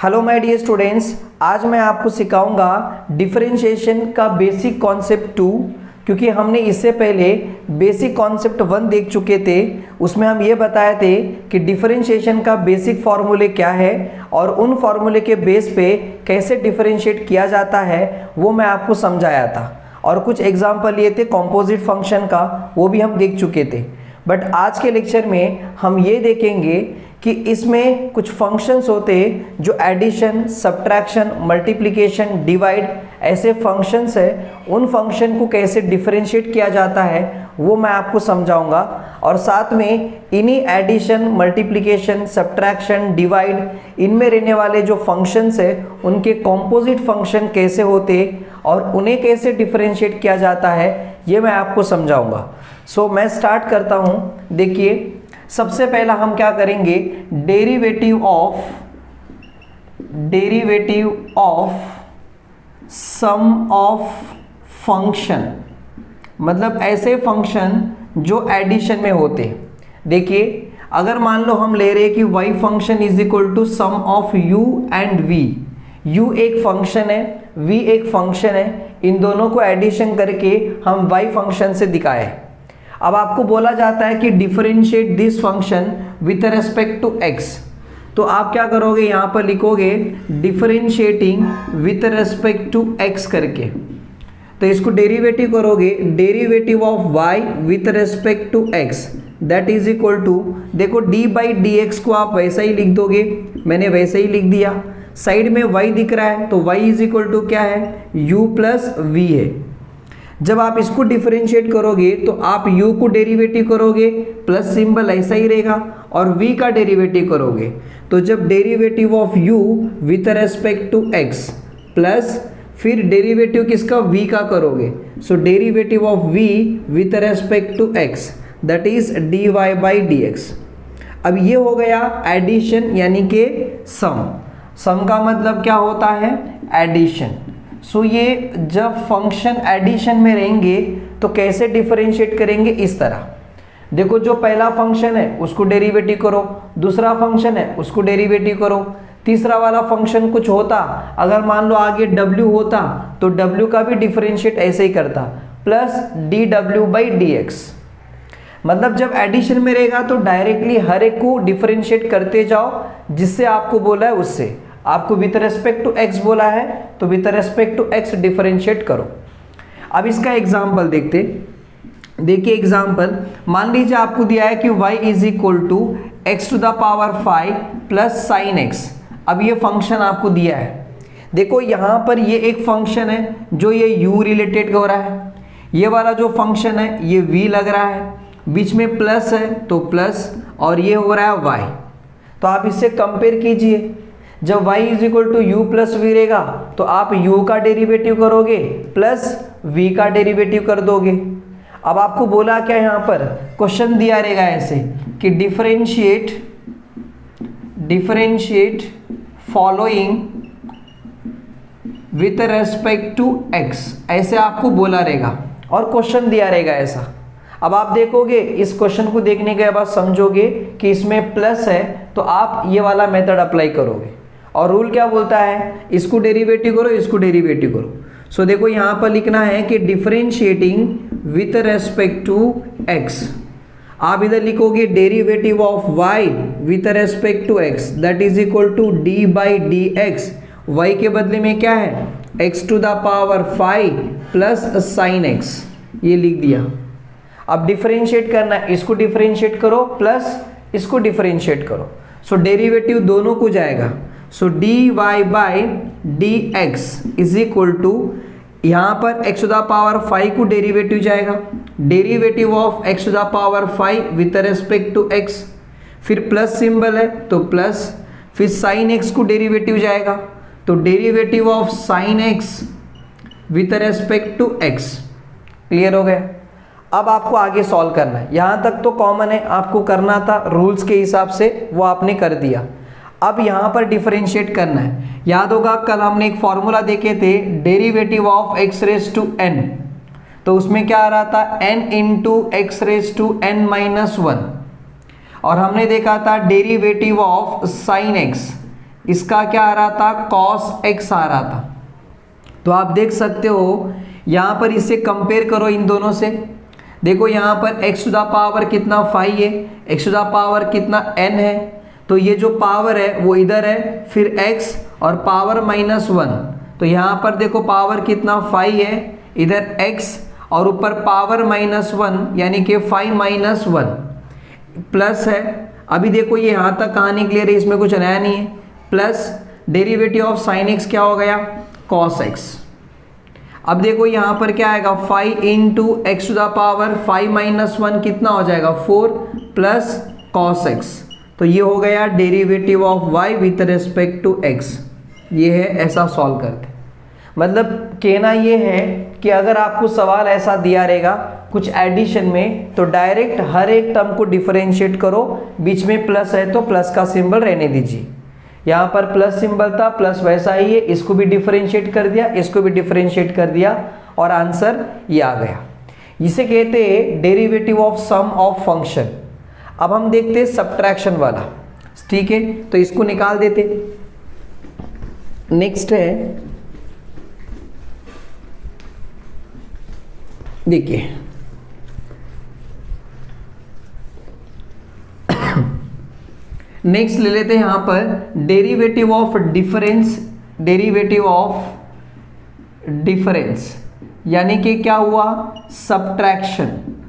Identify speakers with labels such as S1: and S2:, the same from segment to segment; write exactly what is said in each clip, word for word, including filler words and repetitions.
S1: Hello my dear students, आज मैं आपको सिखाऊंगा डिफरेंशिएशन का बेसिक कॉन्सेप्ट टू, क्योंकि हमने इससे पहले बेसिक कॉन्सेप्ट वन देख चुके थे। उसमें हम ये बताए थे कि डिफरेंशिएशन का बेसिक फार्मूले क्या है और उन फार्मूले के बेस पे कैसे डिफरेंशिएट किया जाता है वो मैं आपको समझाया था, और कुछ एग्जाम्पल लिए थे कॉम्पोजिट फंक्शन का, वो भी हम देख चुके थे। बट आज के लेक्चर में हम ये देखेंगे कि इसमें कुछ फंक्शंस होते हैं जो एडिशन, सब्ट्रैक्शन, मल्टीप्लिकेशन, डिवाइड ऐसे फंक्शंस है। उन फंक्शन को कैसे डिफरेंशिएट किया जाता है वो मैं आपको समझाऊंगा, और साथ में इन्हीं एडिशन, मल्टीप्लिकेशन, सब्ट्रैक्शन, डिवाइड इनमें रहने वाले जो फंक्शंस है उनके कॉम्पोजिट फंक्शन कैसे होते और उन्हें कैसे डिफरेंशिएट किया जाता है ये मैं आपको समझाऊंगा। सो so, मैं स्टार्ट करता हूँ। देखिए, सबसे पहला हम क्या करेंगे, derivative of derivative of sum of function, मतलब ऐसे फंक्शन जो एडिशन में होते। देखिए, अगर मान लो हम ले रहे हैं कि y function is equal to sum of u and v। u एक फंक्शन है, v एक फंक्शन है, इन दोनों को एडिशन करके हम y फंक्शन से दिखाए। अब आपको बोला जाता है कि differentiate this function with respect to x, तो आप क्या करोगे, यहाँ पर लिखोगे differentiating with respect to x करके। तो इसको डेरिवेटिव करोगे, derivative of y with respect to x that is equal to, देखो d बाई डी एक्स को आप वैसा ही लिख दोगे, मैंने वैसे ही लिख दिया। साइड में y दिख रहा है तो y इज इक्वल टू क्या है, u प्लस वी है। जब आप इसको डिफरेंशिएट करोगे तो आप u को डेरिवेटिव करोगे, प्लस सिंबल ऐसा ही रहेगा, और v का डेरिवेटिव करोगे तो जब derivative of u with respect to x plus फिर डेरिवेटिव किसका, v का करोगे, so derivative of v with respect to x that is dy by d x. अब ये हो गया एडिशन यानी कि सम। सम का मतलब क्या होता है, एडिशन। सो so, ये जब फंक्शन एडिशन में रहेंगे तो कैसे डिफरेंशिएट करेंगे, इस तरह। देखो, जो पहला फंक्शन है उसको डेरिवेटिव करो, दूसरा फंक्शन है उसको डेरिवेटिव करो, तीसरा वाला फंक्शन कुछ होता, अगर मान लो आगे w होता तो w का भी डिफरेंशिएट ऐसे ही करता, प्लस डी डब्ल्यू बाई डी एक्स। मतलब जब एडिशन में रहेगा तो डायरेक्टली हर एक को डिफरेंशिएट करते जाओ, जिससे आपको बोला है उससे। आपको विथ रेस्पेक्ट टू x बोला है तो with respect to x differentiate करो। अब इसका एग्जांपल देखते। देखिए एग्जांपल, मान लीजिए आपको दिया है कि y is equal to x to the power five plus sine x. अब ये फंक्शन आपको दिया है। देखो, यहाँ पर ये एक फंक्शन है जो ये u रिलेटेड हो रहा है, ये वाला जो फंक्शन है ये v लग रहा है, बीच में प्लस है तो प्लस, और ये हो रहा है y। तो आप इससे कंपेयर कीजिए। जब y is equal to u plus v रहेगा तो आप u का डेरिवेटिव करोगे प्लस v का डेरिवेटिव कर दोगे। अब आपको बोला क्या, यहाँ पर क्वेश्चन दिया रहेगा ऐसे कि differentiate differentiate following with respect to x, ऐसे आपको बोला रहेगा और क्वेश्चन दिया रहेगा ऐसा। अब आप देखोगे, इस क्वेश्चन को देखने के बाद समझोगे कि इसमें प्लस है तो आप ये वाला मेथड अप्लाई करोगे, और रूल क्या बोलता है, इसको डेरिवेटिव करो, इसको डेरिवेटिव करो। सो so, देखो यहाँ पर लिखना है कि differentiating with respect to x, आप इधर लिखोगे derivative of y with respect to x that is equal to d by d x. y के बदले में क्या है, x to the power five plus sine x, ये लिख दिया। अब डिफरेंशिएट करना है, इसको डिफरेंशिएट करो प्लस इसको डिफरेंशिएट करो, सो so, डेरिवेटिव दोनों को जाएगा। So d y by d x is equal to, यहाँ पर x to the power five को डेरिवेटिव जाएगा, derivative of x to the power five with respect to x, फिर प्लस सिंबल है तो प्लस, फिर साइन x को derivative जाएगा तो derivative of sine x with respect to x। Clear हो गया। अब आपको आगे सॉल्व करना है, यहाँ तक तो कॉमन है, आपको करना था रूल्स के हिसाब से, वो आपने कर दिया। अब यहाँ पर डिफरेंशिएट करना है। याद होगा कल हमने एक फॉर्मूला देखे थे, derivative of x raise to n, तो उसमें क्या आ रहा था, n into x raise to n minus one, और हमने देखा था डेरिवेटिव ऑफ साइन एक्स इसका क्या आ रहा था, कॉस एक्स आ रहा था। तो आप देख सकते हो यहाँ पर इसे कंपेयर करो इन दोनों से। देखो यहाँ पर x टू द पावर कितना फाइव है, x टू द पावर कितना n है, तो ये जो पावर है वो इधर है, फिर x और पावर माइनस वन, तो यहाँ पर देखो पावर कितना फाइव है, इधर x और ऊपर पावर माइनस वन, यानी कि फाइव माइनस वन प्लस है। अभी देखो ये यहाँ तक कहानी क्लियर है, इसमें कुछ नया नहीं है। Plus derivative of sine x क्या हो गया, कॉस एक्स। अब देखो यहाँ पर क्या आएगा, five into x to the power five minus one कितना हो जाएगा, फोर प्लस कॉस एक्स। तो ये हो गया derivative of y with respect to x। ये है, ऐसा सॉल्व करते। मतलब कहना ये है कि अगर आपको सवाल ऐसा दिया रहेगा कुछ एडिशन में, तो डायरेक्ट हर एक टर्म को डिफरेंशिएट करो, बीच में प्लस है तो प्लस का सिंबल रहने दीजिए। यहाँ पर प्लस सिंबल था, प्लस वैसा ही है, इसको भी डिफरेंशिएट कर दिया, इसको भी डिफरेंशिएट कर दिया और आंसर ये आ गया। इसे कहते हैं derivative of sum of function. अब हम देखते हैं सब्ट्रैक्शन वाला, ठीक है, तो इसको निकाल देते। नेक्स्ट है, देखिए नेक्स्ट ले लेते हैं यहाँ पर derivative of difference, derivative of difference यानी कि क्या हुआ, सब्ट्रैक्शन।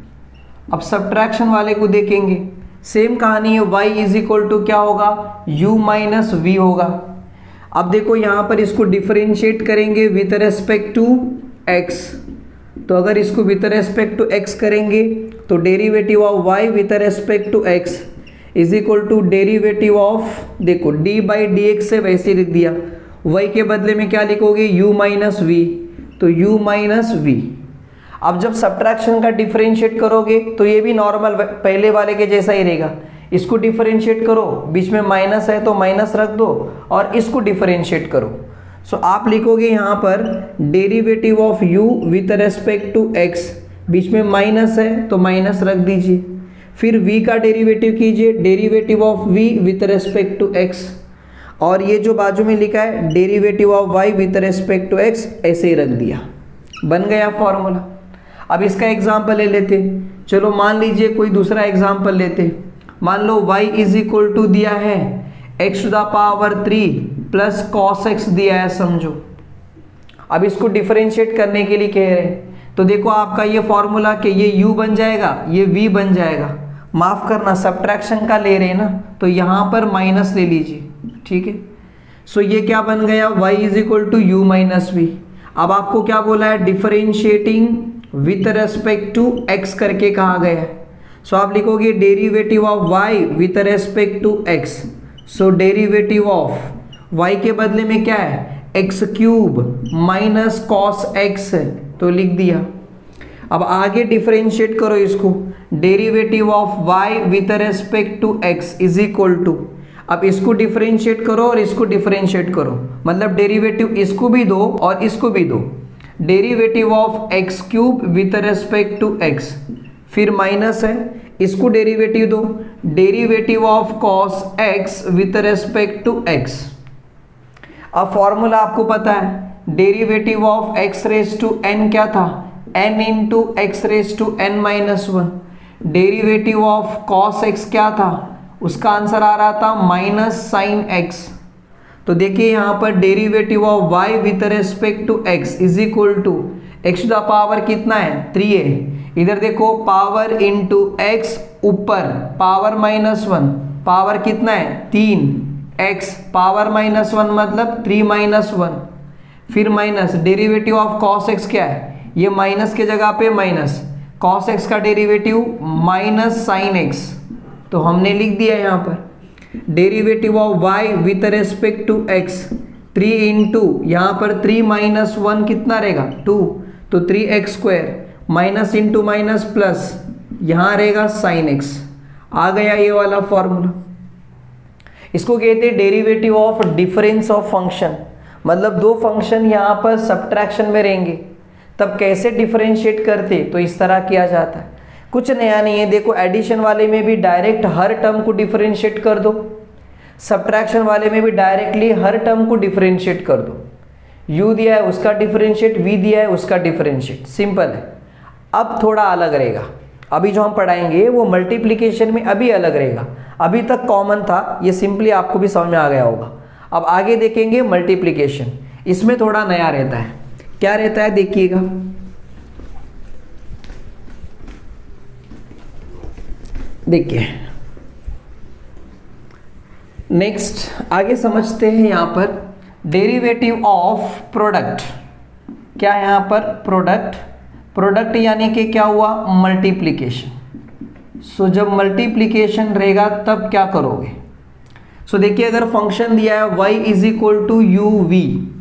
S1: अब सब्ट्रैक्शन वाले को देखेंगे, सेम कहानी है, y इज इक्वल टू क्या होगा, u माइनस वी होगा। अब देखो यहाँ पर इसको डिफरेंशिएट करेंगे विथ रेस्पेक्ट टू x, तो अगर इसको विथ रेस्पेक्ट टू x करेंगे तो derivative of y with respect to x is equal to derivative of, देखो d बाई डी एक्स से वैसे लिख दिया, y के बदले में क्या लिखोगे, u माइनस वी, तो u माइनस वी। अब जब सब्ट्रैक्शन का डिफरेंशिएट करोगे तो ये भी नॉर्मल पहले वाले के जैसा ही रहेगा। इसको डिफरेंशिएट करो, बीच में माइनस है तो माइनस रख दो और इसको डिफरेंशिएट करो। सो so, आप लिखोगे यहाँ पर derivative of u with respect to x, बीच में माइनस है तो माइनस रख दीजिए, फिर v का डेरिवेटिव कीजिए, derivative of v with respect to x, और ये जो बाजू में लिखा है derivative of y with respect to x, ऐसे ही रख दिया, बन गया फॉर्मूला। अब इसका एग्जाम्पल ले लेते, चलो मान लीजिए कोई दूसरा एग्जाम्पल लेते। मान लो y इज इक्वल टू दिया है x to the power three plus cos x दिया है, समझो। अब इसको डिफरेंशिएट करने के लिए कह रहे हैं, तो देखो आपका ये फॉर्मूला कि ये u बन जाएगा, ये v बन जाएगा। माफ करना, सब्ट्रैक्शन का ले रहे हैं ना, तो यहाँ पर माइनस ले लीजिए, ठीक है। सो ये क्या बन गया, y is equal to u minus v. अब आपको क्या बोला है, differentiating with respect to x करके कहा गया है। सो आप लिखोगे derivative of y with respect to x। So derivative of y के बदले में क्या है, x cube minus cos x है, तो लिख दिया। अब आगे डिफरेंशिएट करो इसको, derivative of y with respect to x is equal to, अब इसको डिफरेंशिएट करो और इसको डिफरेंशिएट करो, मतलब डेरिवेटिव इसको भी दो और इसको भी दो। Derivative of x cube with respect to x, फिर माइनस है, इसको डेरिवेटिव दो, derivative of cos x with respect to x। अब फॉर्मूला आपको पता है, derivative of x raise to n क्या था, n into x raise to n minus one. Derivative of cos x क्या था, उसका आंसर आ रहा था माइनस साइन x। तो देखिए यहाँ पर derivative of y with respect to x is equal to x to the power कितना है, थ्री है, इधर देखो पावर इंटू x, ऊपर पावर माइनस वन, पावर कितना है, तीन, x पावर माइनस वन मतलब थ्री माइनस वन, फिर minus derivative of cos x क्या है, ये माइनस के जगह पे माइनस, कॉस x का डेरिवेटिव माइनस साइन x, तो हमने लिख दिया यहाँ पर derivative of y with respect to x, three into यहाँ पर थ्री माइनस वन कितना रहेगा, टू, तो three x square minus into minus plus, यहाँ रहेगा साइन x। आ गया ये वाला फॉर्मूला। इसको कहते हैं derivative of difference of function, मतलब दो फंक्शन यहाँ पर सब्ट्रैक्शन में रहेंगे, तब कैसे डिफरेंशिएट करते, तो इस तरह किया जाता है। कुछ नया नहीं है, देखो एडिशन वाले में भी डायरेक्ट हर टर्म को डिफरेंशिएट कर दो। सब्ट्रैक्शन वाले में भी डायरेक्टली हर टर्म को डिफरेंशिएट कर दो, u दिया है उसका डिफरेंशिएट, v दिया है उसका डिफरेंशिएट, सिंपल है। अब थोड़ा अलग रहेगा, अभी जो हम पढ़ाएंगे वो मल्टीप्लिकेशन में अभी अलग रहेगा, अभी तक कॉमन था, ये सिंपली आपको भी समझ में आ गया होगा। अब आगे देखेंगे मल्टीप्लिकेशन, इसमें थोड़ा नया रहता है। क्या रहता है देखिएगा, देखिए नेक्स्ट आगे समझते हैं। यहां पर डेरिवेटिव ऑफ प्रोडक्ट, क्या है यहां पर प्रोडक्ट, प्रोडक्ट यानी कि क्या हुआ मल्टीप्लिकेशन। सो जब मल्टीप्लिकेशन रहेगा तब क्या करोगे, सो देखिए अगर फंक्शन दिया है y is equal to u v,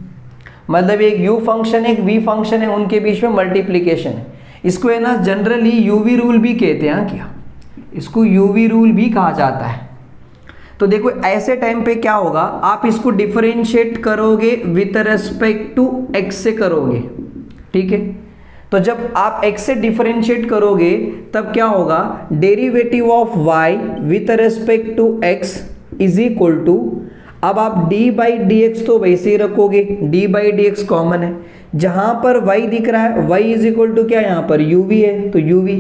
S1: मतलब एक u फंक्शन एक v फंक्शन है, उनके बीच में मल्टीप्लिकेशन है, इसको है ना जनरली यूवी रूल भी कहते हैं। क्या इसको यूवी रूल भी कहा जाता है। तो देखो ऐसे टाइम पे क्या होगा, आप इसको डिफरेंशिएट करोगे विथ रेस्पेक्ट टू x से करोगे, ठीक है। तो जब आप x से डिफरेंशिएट करोगे तब क्या होगा, derivative of y with respect to x is equal to, अब आप d बाई डी एक्स तो वैसे ही रखोगे, d by d x common है, जहां पर y दिख रहा है y इज इक्वल टू क्या यहाँ पर uv है तो uv।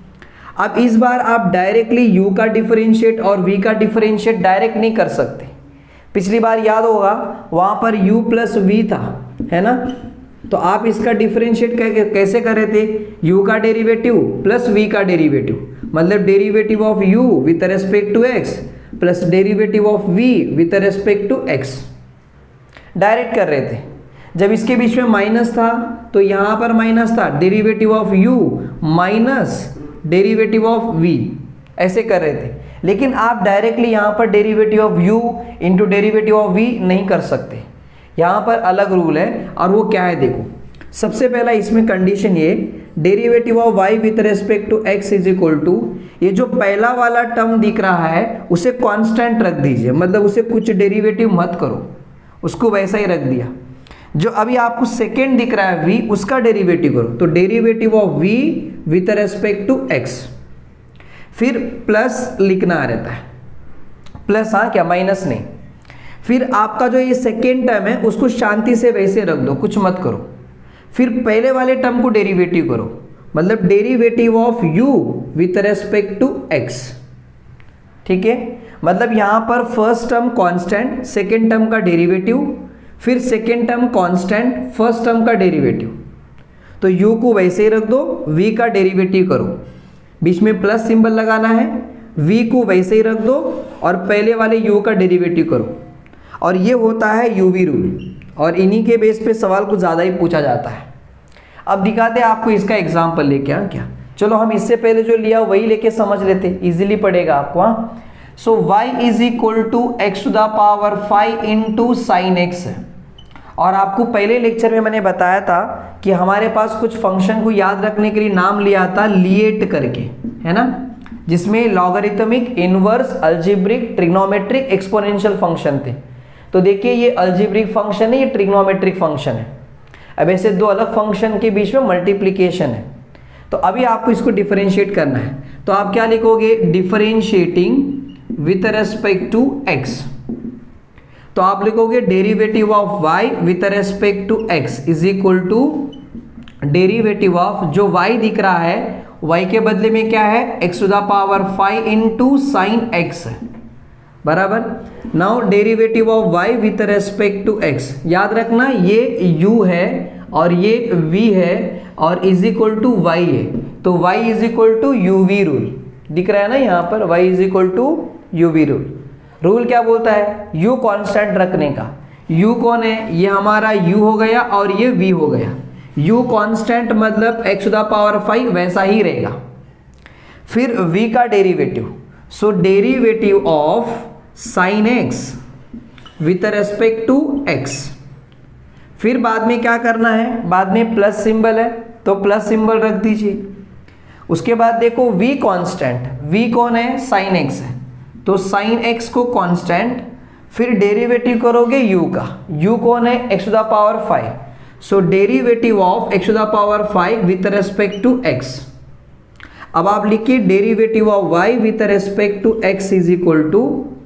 S1: अब इस बार आप डायरेक्टली u का डिफरेंशिएट और v का डिफरेंशिएट डायरेक्ट नहीं कर सकते, पिछली बार याद होगा वहां पर u प्लस v था, है ना। तो आप इसका डिफरेंशिएट कैसे कर रहे थे, u का डेरिवेटिव प्लस v का डेरिवेटिव, मतलब derivative of u with respect to x plus derivative of v with respect to x, direct कर रहे थे। जब इसके बीच में माइनस था तो यहां पर माइनस था, derivative of u minus derivative of v, ऐसे कर रहे थे। लेकिन आप डायरेक्टली यहां पर derivative of u into derivative of v नहीं कर सकते, यहां पर अलग रूल है। और वो क्या है देखो, सबसे पहला इसमें कंडीशन ये, derivative of y with respect to x is equal to, ये जो पहला वाला टर्म दिख रहा है उसे कांस्टेंट रख दीजिए, मतलब उसे कुछ डेरिवेटिव मत करो, उसको वैसा ही रख दिया। जो अभी आपको सेकेंड दिख रहा है v, उसका डेरिवेटिव करो, तो derivative of v with respect to x, फिर प्लस लिखना रहता है, प्लस हाँ क्या माइनस नहीं। फिर आपका जो ये सेकेंड टर्म है उसको शांति से वैसे रख दो, कुछ मत करो। फिर पहले वाले टर्म को डेरिवेटिव करो, मतलब derivative of u with respect to x, ठीक है। मतलब यहां पर first term constant, second term का डेरिवेटिव, फिर second term constant, first term का डेरिवेटिव, तो u को वैसे ही रख दो, v का डेरिवेटिव करो, बीच में प्लस सिंबल लगाना है, v को वैसे ही रख दो और पहले वाले u का डेरिवेटिव करो, और ये होता है यूवी रूल, और इन्हीं के बेस पे सवाल कुछ ज़्यादा ही पूछा जाता है। अब दिखाते हैं आपको इसका एग्जाम्पल लेके, हाँ क्या, चलो हम इससे पहले जो लिया वही लेके समझ लेते, इजीली पड़ेगा आपको। हाँ, so y is equal to x to the power five into sine x है। और आपको पहले लेक्चर में मैंने बताया था कि हमारे पास कुछ फंक्शन को याद रखने के लिए नाम लिया था लिएट करके, है ना, जिसमें logarithmic, inverse, algebraic, trigonometric, exponential function थे। तो देखिए ये अलजेब्रिक फंक्शन है, ये ट्रिग्नोमेट्रिक फंक्शन है। अब ऐसे दो अलग फंक्शन के बीच में मल्टीप्लिकेशन है, तो अभी आपको इसको डिफरेंशिएट करना है। तो आप क्या लिखोगे, differentiating with respect to x, तो आप लिखोगे derivative of y with respect to x is equal to derivative of, जो y दिख रहा है y के बदले में क्या है, x to the power five into sine x है, बराबर। Now derivative of y with respect to x, याद रखना ये u है और ये v है और इज इक्वल टू y है, तो y is equal to u v rule दिख रहा है ना यहाँ पर, y is equal to u v rule. Rule क्या बोलता है, u कांस्टेंट रखने का। u कौन है, ये हमारा u हो गया और ये v हो गया। u कांस्टेंट मतलब x to the power five वैसा ही रहेगा। फिर v का derivative, so derivative of sine x with respect to x। फिर बाद में क्या करना है, बाद में प्लस सिंबल है तो प्लस सिंबल रख दीजिए। उसके बाद देखो v कांस्टेंट, v कौन है, साइन x है, तो साइन x को कांस्टेंट, फिर डेरिवेटिव करोगे u का, u कौन है, x to the power five, so derivative of x to the power five with respect to x। अब आप लिखिए derivative of y with respect to x is equal to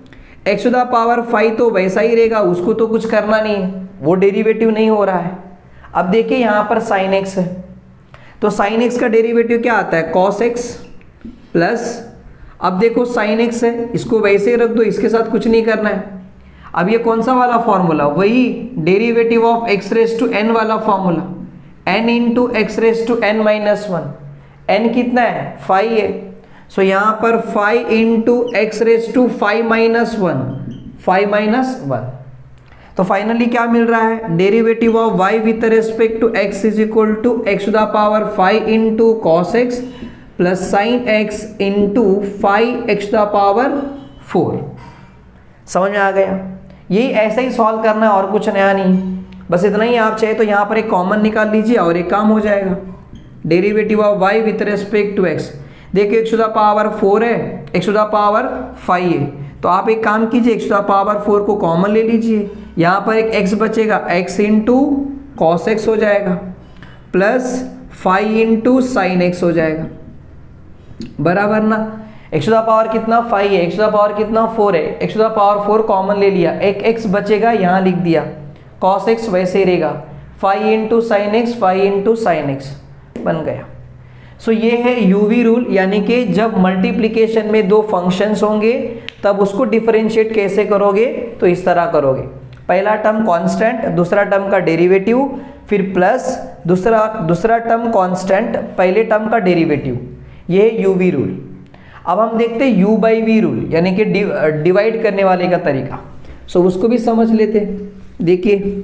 S1: x to the power five तो वैसा ही रहेगा, उसको तो कुछ करना नहीं है, वो डेरिवेटिव नहीं हो रहा है। अब देखिए यहाँ पर साइन एक्स है, तो साइन एक्स का डेरिवेटिव क्या आता है, कॉस एक्स प्लस, अब देखो साइन एक्स है, इसको वैसे ही रख दो, इसके साथ कुछ नहीं करना है। अब ये कौन सा वाला फॉर्मूला, वही derivative of x raise to n वाला formula, n into x raise to n minus one, n कितना है, फाइव है, सो so, यहाँ पर five into x raise to five minus one, five minus one, तो finally क्या मिल रहा है, derivative of y with respect to x is equal to x to the power five into cos x plus sine x into five x to the power four. समझ में आ गया, यही ऐसा ही सॉल्व करना है और कुछ नया नहीं, बस इतना ही। आप चाहे तो यहाँ पर एक कॉमन निकाल लीजिए और एक काम हो जाएगा, derivative of y with respect to x, देखिए x to the power four है, x to the power five है, तो आप एक काम कीजिए x to the power four को कॉमन ले लीजिए, यहाँ पर एक x बचेगा, x इंटू कॉस एक्स हो जाएगा plus five into sine x हो जाएगा, बराबर ना। एक्स टू द पावर कितना, फाइव है, एक्स टू द पावर कितना, फोर है, x to the power four common ले लिया, एक x बचेगा, यहाँ लिख दिया, कॉस एक्स वैसे ही रहेगा, five into sine x, five into sine x बन गया। सो so, ये है यूवी रूल, यानी कि जब मल्टीप्लिकेशन में दो फंक्शंस होंगे तब उसको डिफरेंशिएट कैसे करोगे, तो इस तरह करोगे, पहला टर्म कांस्टेंट, दूसरा टर्म का डेरिवेटिव, फिर प्लस दूसरा दूसरा टर्म कांस्टेंट, पहले टर्म का डेरिवेटिव, ये है यूवी रूल। अब हम देखते हैं यू बाई वी रूल, यानी कि डिवाइड करने वाले का तरीका, सो so, उसको भी समझ लेते हैं। देखिए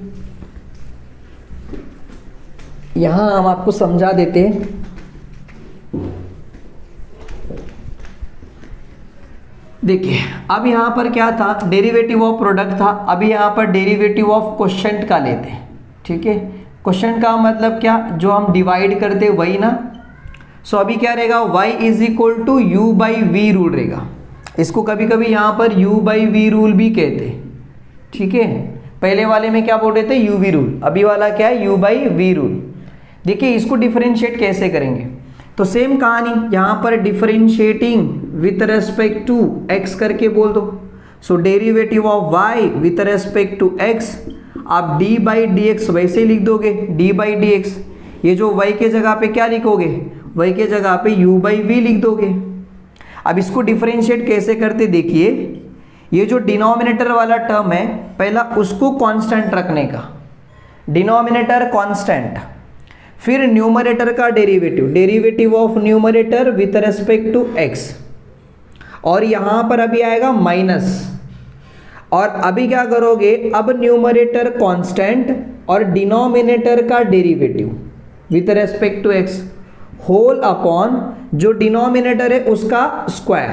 S1: यहां हम आपको समझा देते हैं, देखिए अब यहाँ पर क्या था, डेरिवेटिव ऑफ प्रोडक्ट था, अभी यहाँ पर डेरिवेटिव ऑफ क्वोशंट का लेते हैं, ठीक है। क्वोशंट का मतलब क्या, जो हम डिवाइड करते वही ना। सो so, अभी क्या रहेगा, y is equal to u by v rule रहेगा, इसको कभी कभी यहाँ पर u बाई वी रूल भी कहते हैं, ठीक है। पहले वाले में क्या बोल रहे थे, यू वी रूल, अभी वाला क्या है, u बाई वी रूल। देखिए इसको डिफरेंशिएट कैसे करेंगे, तो सेम कहानी, यहाँ पर differentiating with respect to x करके बोल दो, सो derivative of y with respect to x, आप d बाई डी एक्स वैसे लिख दोगे, d बाई डी एक्स, ये जो y के जगह पे क्या लिखोगे, y के जगह पे u बाई वी लिख दोगे। अब इसको डिफरेंशिएट कैसे करते, देखिए ये जो डिनोमिनेटर वाला टर्म है, पहला उसको कांस्टेंट रखने का, डिनोमिनेटर कांस्टेंट, फिर न्यूमरेटर का derivative, derivative of numerator with respect to x, और यहाँ पर अभी आएगा माइनस, और अभी क्या करोगे, अब न्यूमरेटर कांस्टेंट और डिनोमिनेटर का derivative with respect to x whole upon जो डिनोमिनेटर है उसका स्क्वायर,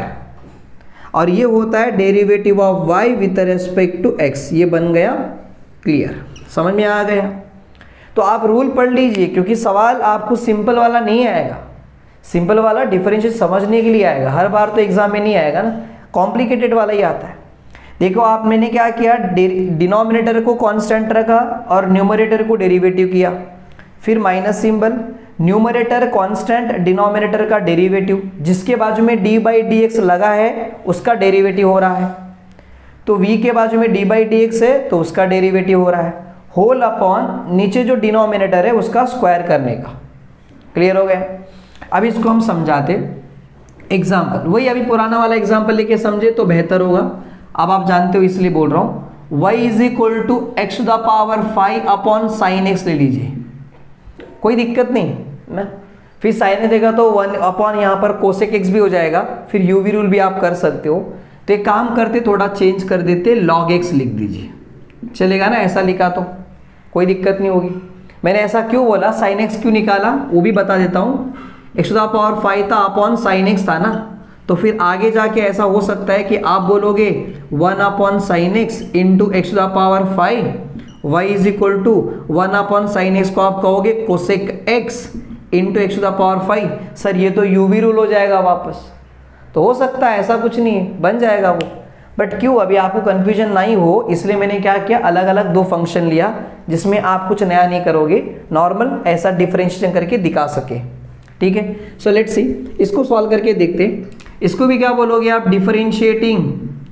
S1: और ये होता है derivative of y with respect to x। ये बन गया क्लियर, समझ में आ गया। तो आप रूल पढ़ लीजिए, क्योंकि सवाल आपको सिंपल वाला नहीं आएगा, सिंपल वाला डिफरेंशिएट समझने के लिए आएगा, हर बार तो एग्जाम में नहीं आएगा ना, कॉम्प्लिकेटेड वाला ही आता है। देखो आप मैंने क्या किया, डिनोमिनेटर को कांस्टेंट रखा और न्यूमरेटर को डेरिवेटिव किया, फिर minus symbol, numerator constant, denominator का डेरिवेटिव, जिसके बाजू में d बाई डी एक्स लगा है उसका डेरिवेटिव हो रहा है, तो v के बाजू में d बाई डी एक्स है तो उसका डेरिवेटिव हो रहा है, होल अपॉन नीचे जो डिनोमिनेटर है उसका स्क्वायर करने का। क्लियर हो गया। अब इसको हम समझाते एग्जाम्पल, वही अभी पुराना वाला एग्जाम्पल लेके समझे तो बेहतर होगा, अब आप जानते हो इसलिए बोल रहा हूँ। y is equal to x to the power five upon sine x ले लीजिए, कोई दिक्कत नहीं ना, फिर साइन एक्स देगा तो वन अपॉन यहाँ पर कोसेक एक्स भी हो जाएगा, फिर यू वी रूल भी आप कर सकते हो। तो एक काम करते, थोड़ा चेंज कर देते, लॉग एक्स लिख दीजिए, चलेगा ना, ऐसा लिखा तो कोई दिक्कत नहीं होगी। मैंने ऐसा क्यों बोला, साइन एक्स क्यों निकाला वो भी बता देता हूँ। X to the power five था अपॉन साइन एक्स था ना, तो फिर आगे जाके ऐसा हो सकता है कि आप बोलोगे one upon sine x into x to the power five, y is equal to one upon sine x को आप कहोगे cosec x into x to the power five. Sir ये तो यूवी रूल हो जाएगा वापस, तो हो सकता है, ऐसा कुछ नहीं है, बन जाएगा वो, बट क्यों, अभी आपको कंफ्यूजन नहीं हो इसलिए मैंने क्या किया, अलग अलग दो फंक्शन लिया जिसमें आप कुछ नया नहीं करोगे, नॉर्मल ऐसा डिफरेंशिएशन करके दिखा सके। ठीक है, सो लेट्स सी, इसको सॉल्व करके देखते हैं। इसको भी क्या बोलोगे आप, differentiating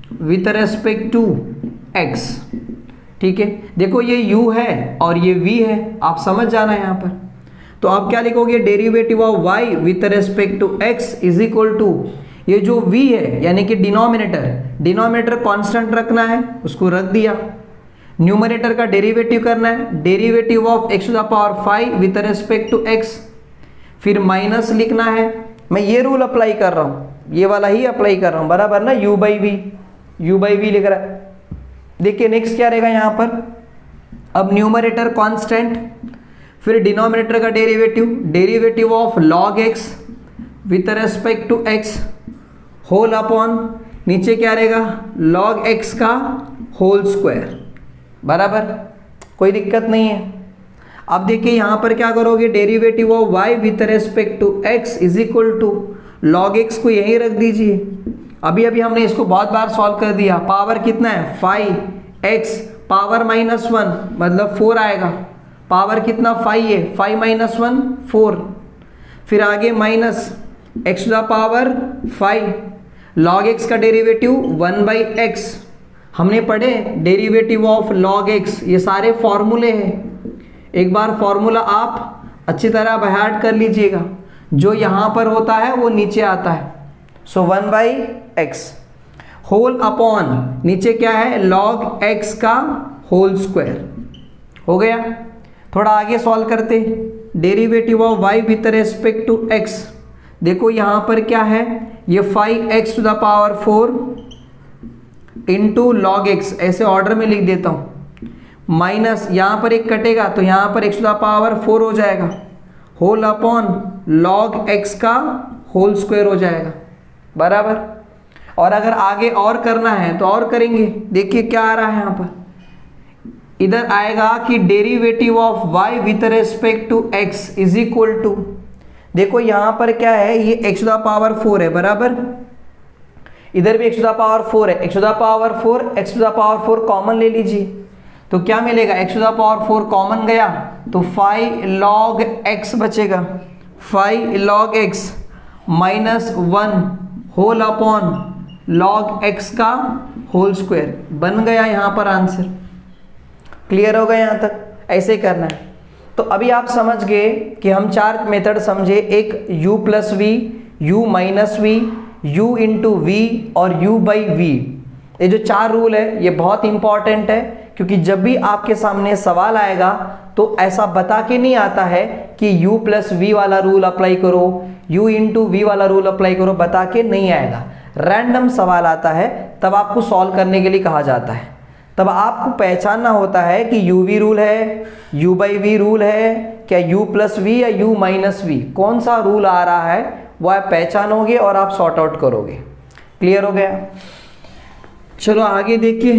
S1: with respect to x। ठीक है, देखो ये u है और ये v है, आप समझ जाना है यहाँ पर। तो आप क्या लिखोगे, derivative of y with respect to x is equal to ये जो v है यानी कि डिनोमिनेटर, डिनोमिनेटर कांस्टेंट रखना है, उसको रख दिया। न्यूमरेटर का डेरिवेटिव करना है, derivative of x to the power five with respect to x, फिर माइनस लिखना है। मैं ये रूल अप्लाई कर रहा हूँ, ये वाला ही अप्लाई कर रहा हूँ, बराबर ना, u by v, u by v लिख रहा है। देखिए नेक्स्ट क्या रहेगा यहाँ पर, अब न्यूमरेटर कांस्टेंट, फिर डिनोमिनेटर का derivative, derivative of log x with respect to x whole upon, नीचे क्या रहेगा, लॉग x का होल स्क्वायर, बराबर, कोई दिक्कत नहीं है। अब देखिए यहाँ पर क्या करोगे, derivative of y with respect to x is equal to log x को यहीं रख दीजिए। अभी अभी हमने इसको बहुत बार सॉल्व कर दिया, पावर कितना है five x power minus one मतलब फोर आएगा, पावर कितना फाइव है, फाइव माइनस वन फोर, फिर आगे minus x to the power five, log x का डेरिवेटिव वन बाई एक्स, हमने पढ़े डेरिवेटिव ऑफ लॉग एक्स, ये सारे फॉर्मूले हैं। एक बार फॉर्मूला आप अच्छी तरह बाय हार्ट कर लीजिएगा, जो यहाँ पर होता है वो नीचे आता है। So one by x whole upon, नीचे क्या है, लॉग एक्स का होल स्क्वायर हो गया। थोड़ा आगे सॉल्व करते, derivative of y with respect to x, देखो यहाँ पर क्या है, ये five x to the power four into log x, ऐसे ऑर्डर में लिख देता हूँ, माइनस यहाँ पर एक कटेगा तो यहाँ पर x to the power four हो जाएगा, होल अपॉन लॉग एक्स का होल स्क्वायर हो जाएगा, बराबर। और अगर आगे और करना है तो और करेंगे, देखिए क्या आ रहा है यहाँ पर, इधर आएगा कि derivative of y with respect to x is equal to, देखो यहाँ पर क्या है, ये x to the power four है, बराबर, इधर भी x to the power four है, x to the power four, x to the power four common ले लीजिए, तो क्या मिलेगा, x to the power four common गया तो फाइव लॉग x बचेगा, five log x minus one whole upon log x का होल स्क्वायर, बन गया यहाँ पर आंसर। क्लियर हो गया यहाँ तक, ऐसे करना है। तो अभी आप समझ गए कि हम चार मेथड समझे, एक u plus v, u minus v, u into v और u बाई वी। ये जो चार रूल है ये बहुत इंपॉर्टेंट है, क्योंकि जब भी आपके सामने सवाल आएगा तो ऐसा बता के नहीं आता है कि u प्लस वी वाला रूल अप्लाई करो, u इंटू वी वाला रूल अप्लाई करो, बता के नहीं आएगा। रैंडम सवाल आता है तब आपको सॉल्व करने के लिए कहा जाता है, तब आपको पहचानना होता है कि u वी रूल है, u बाई वी रूल है, क्या u प्लस वी या u माइनस वी, कौन सा रूल आ रहा है वो आप पहचानोगे और आप सॉर्ट आउट करोगे। क्लियर हो गया, चलो आगे देखिए।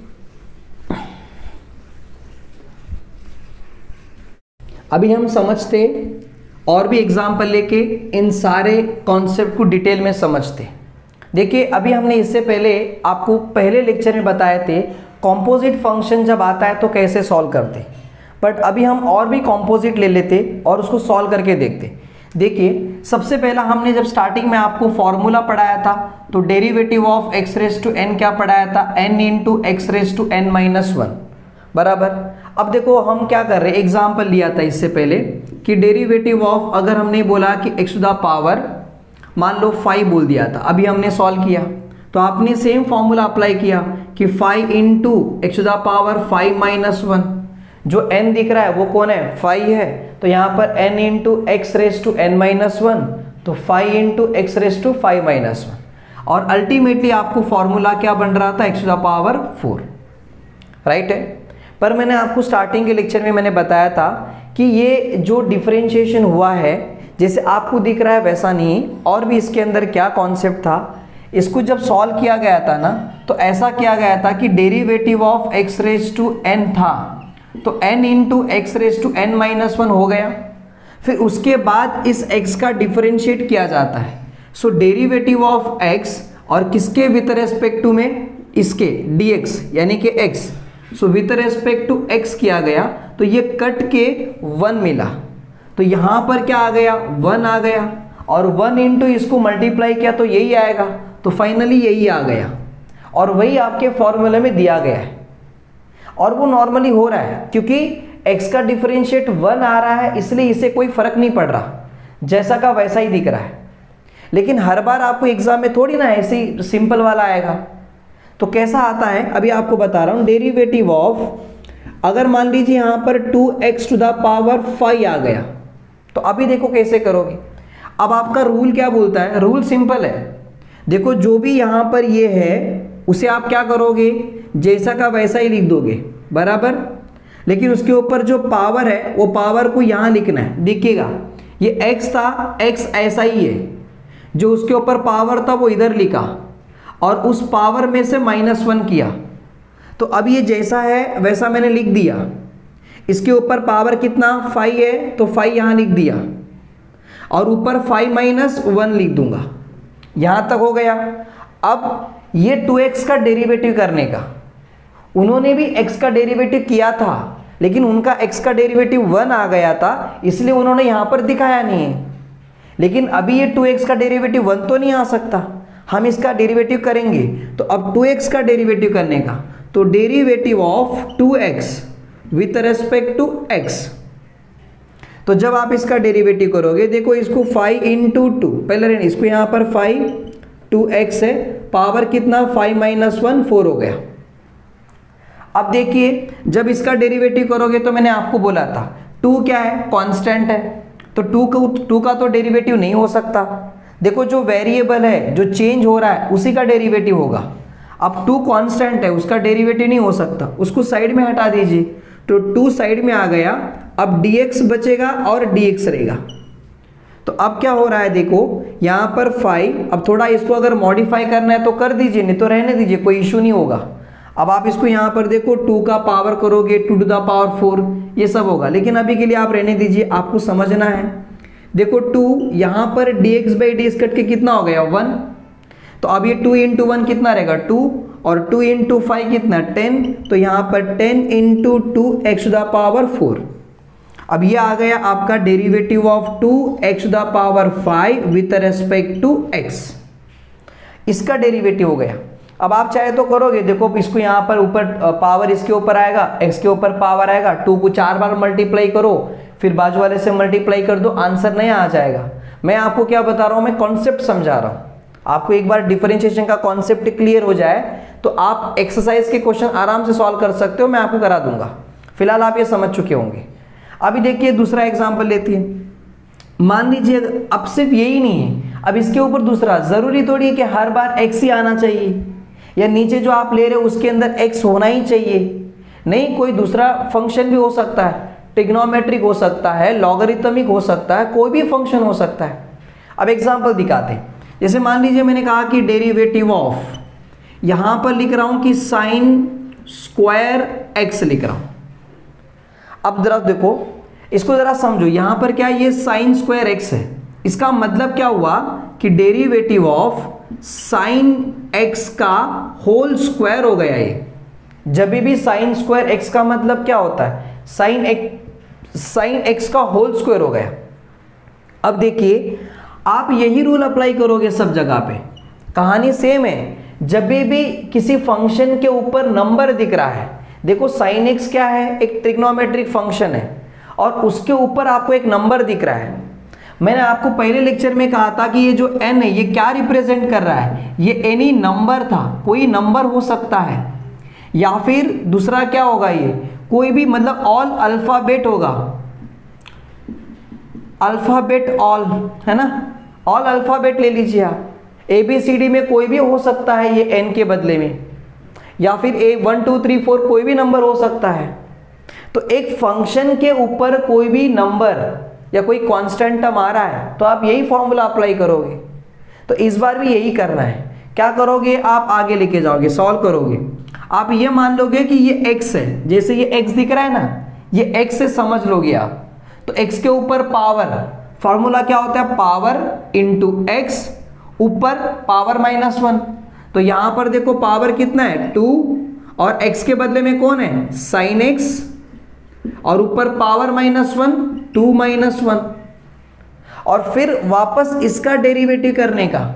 S1: अभी हम समझते और भी एग्जाम्पल लेके इन सारे कॉन्सेप्ट को डिटेल में समझते। देखिए अभी हमने इससे पहले आपको पहले लेक्चर में बताए थे कॉम्पोजिट फंक्शन जब आता है तो कैसे सॉल्व करते, बट अभी हम और भी कॉम्पोजिट ले लेते और उसको सॉल्व करके देखते। देखिए सबसे पहला हमने जब स्टार्टिंग में आपको फॉर्मूला पढ़ाया था तो derivative of x raise to n क्या पढ़ाया था, n into x raise to n minus one, बराबर। अब देखो हम क्या कर रहे हैं, एग्जाम्पल लिया था इससे पहले कि डेरिवेटिव ऑफ, अगर हमने बोला कि एक्स टू द पावर मान लो फाइव बोल दिया था, अभी हमने सॉल्व किया तो आपने सेम फॉर्मूला अप्लाई किया कि five into x to the power five minus one, जो n दिख रहा है वो कौन है, फाइव है, तो यहाँ पर n into x raise to n minus one, तो five into x raise to five minus one, और अल्टीमेटली आपको फॉर्मूला क्या बन रहा था, x to the power four, right है। पर मैंने आपको स्टार्टिंग के लेक्चर में मैंने बताया था कि ये जो डिफरेंशिएशन हुआ है जैसे आपको दिख रहा है वैसा नहीं, और भी इसके अंदर क्या कॉन्सेप्ट था, इसको जब सॉल्व किया गया था ना तो ऐसा किया गया था कि derivative of x raise to n था तो n into x raise to n minus one हो गया, फिर उसके बाद इस x का डिफरेंशिएट किया जाता है। सो डेरिवेटिव ऑफ x और किसके विथ रेस्पेक्ट टू में, इसके dx यानी कि x, so with respect to x किया गया तो ये कट के वन मिला, तो यहाँ पर क्या आ गया, वन आ गया, और वन इंटू इसको मल्टीप्लाई किया तो यही आएगा, तो फाइनली यही आ गया। और वही आपके फॉर्मूले में दिया गया है और वो नॉर्मली हो रहा है क्योंकि x का डिफरेंशिएट वन आ रहा है, इसलिए इसे कोई फर्क नहीं पड़ रहा, जैसा का वैसा ही दिख रहा है। लेकिन हर बार आपको एग्जाम में थोड़ी ना ऐसे ही सिंपल वाला आएगा। तो कैसा आता है अभी आपको बता रहा हूं। डेरिवेटिव ऑफ, अगर मान लीजिए यहां पर two x to the power five आ गया, तो अभी देखो कैसे करोगे। अब आपका रूल क्या बोलता है, रूल सिंपल है। देखो जो भी यहां पर ये है उसे आप क्या करोगे, जैसा का वैसा ही लिख दोगे, बराबर। लेकिन उसके ऊपर जो पावर है वो पावर को यहां लिखना है। देखिएगा ये x था, x ऐसा ही है, जो उसके ऊपर पावर था वो इधर लिखा और उस पावर में से माइनस वन किया। तो अब ये जैसा है वैसा मैंने लिख दिया। इसके ऊपर पावर कितना फाइव है, तो फाइव यहां लिख दिया और ऊपर फाइव माइनस वन लिख दूंगा। यहां तक हो गया। अब ये टू एक्स का डेरिवेटिव करने का, उन्होंने भी x का डेरिवेटिव किया था लेकिन उनका x का डेरिवेटिव वन आ गया था, इसलिए उन्होंने यहां पर दिखाया नहीं है। लेकिन अभी ये टू एक्स का डेरिवेटिव वन तो नहीं आ सकता, हम इसका डेरिवेटिव करेंगे। तो अब टू एक्स का डेरिवेटिव करने का, तो derivative of two x with respect to x। तो जब आप इसका डेरिवेटिव करोगे, देखो इसको फाइव इंटू टू, पहले रहने इसको यहां पर फाइव, टू एक्स है, पावर कितना फाइव माइनस वन, फोर हो गया। अब देखिए जब इसका डेरिवेटिव करोगे तो मैंने आपको बोला था टू क्या है, कांस्टेंट है, तो टू का टू का तो डेरिवेटिव नहीं हो सकता। देखो जो वेरिएबल है, जो चेंज हो रहा है, उसी का डेरिवेटिव होगा। अब टू कांस्टेंट है, उसका डेरिवेटिव नहीं हो सकता, उसको साइड में हटा दीजिए। तो टू साइड में आ गया, अब dx बचेगा और dx रहेगा। तो अब क्या हो रहा है, देखो यहाँ पर फाइव, अब थोड़ा इसको अगर मॉडिफाई करना है तो कर दीजिए, नहीं तो रहने दीजिए, कोई इशू नहीं होगा। अब आप इसको यहाँ पर देखो टू का पावर करोगे, two to the power four, ये सब होगा। लेकिन अभी के लिए आप रहने दीजिए, आपको समझना है। देखो टू यहाँ पर dx बाई डी कट के कितना हो गया, वन। तो अब ये टू इंटू वन कितना रहेगा, टू, और टू इंटू फाइव कितना, टेन। तो यहाँ पर ten into two x to the power four. अब ये आ गया आपका derivative of two x to the power five with respect to x। इसका डेरिवेटिव हो गया। अब आप चाहे तो करोगे, देखो इसको यहाँ पर ऊपर पावर इसके ऊपर आएगा, x के ऊपर पावर आएगा, टू को चार बार मल्टीप्लाई करो, फिर बाजू वाले से मल्टीप्लाई कर दो, आंसर नहीं आ जाएगा। मैं आपको क्या बता रहा हूँ, मैं कॉन्सेप्ट समझा रहा हूँ। आपको एक बार डिफरेंशिएशन का कॉन्सेप्ट क्लियर हो जाए तो आप एक्सरसाइज के क्वेश्चन आराम से सॉल्व कर सकते हो, मैं आपको करा दूंगा। फिलहाल आप ये समझ चुके होंगे। अभी देखिए दूसरा एग्जाम्पल लेती है। मान लीजिए अब सिर्फ यही नहीं है, अब इसके ऊपर दूसरा, जरूरी थोड़ी है कि हर बार x ही आना चाहिए या नीचे जो आप ले रहे हो उसके अंदर x होना ही चाहिए। नहीं, कोई दूसरा फंक्शन भी हो सकता है, ट्रिग्नोमेट्रिक हो सकता है, लॉगरिथमिक हो सकता है, कोई भी फंक्शन हो सकता है। अब एग्जाम्पल दिखाते हैं। जैसे मान लीजिए मैंने कहा कि डेरिवेटिव ऑफ, यहां पर लिख रहा हूं कि साइन स्क्वायर x लिख रहा हूं। अब जरा देखो इसको जरा समझो, यहां पर क्या ये साइन स्क्वायर x है, इसका मतलब क्या हुआ कि डेरिवेटिव ऑफ साइन x का होल स्क्वायर हो गया। ये जब भी साइन स्क्वायर x का मतलब क्या होता है, साइन x साइन x का होल स्क्वायर हो गया। अब देखिए आप यही रूल अप्लाई करोगे सब जगह पे, कहानी सेम है। जब भी किसी फंक्शन के ऊपर नंबर दिख रहा है, देखो साइन x क्या है, एक ट्रिग्नोमेट्रिक फंक्शन है और उसके ऊपर आपको एक नंबर दिख रहा है। मैंने आपको पहले लेक्चर में कहा था कि ये जो n है ये क्या रिप्रेजेंट कर रहा है, ये एनी नंबर था, कोई नंबर हो सकता है, या फिर दूसरा क्या होगा, ये कोई भी मतलब ऑल अल्फाबेट होगा, अल्फाबेट ऑल, है ना, ऑल अल्फाबेट ले लीजिए आप। ए बी सी डी में कोई भी हो सकता है ये n के बदले में, या फिर A one two three four कोई भी नंबर हो सकता है। तो एक फंक्शन के ऊपर कोई भी नंबर या कोई कांस्टेंट टर्म आ रहा है तो आप यही फॉर्मूला अप्लाई करोगे। तो इस बार भी यही करना है। क्या करोगे, आप आगे लेके जाओगे, सॉल्व करोगे। आप ये मान लोगे कि ये x है, जैसे ये x दिख रहा है ना, ये x से समझ लोगे आप। तो x के ऊपर पावर, फॉर्मूला क्या होता है, पावर इंटू एक्स, ऊपर पावर माइनस वन। तो यहां पर देखो पावर कितना है, टू, और x के बदले में कौन है, साइन x, और ऊपर power minus one, two minus one. और फिर वापस इसका डेरिवेटिव करने का,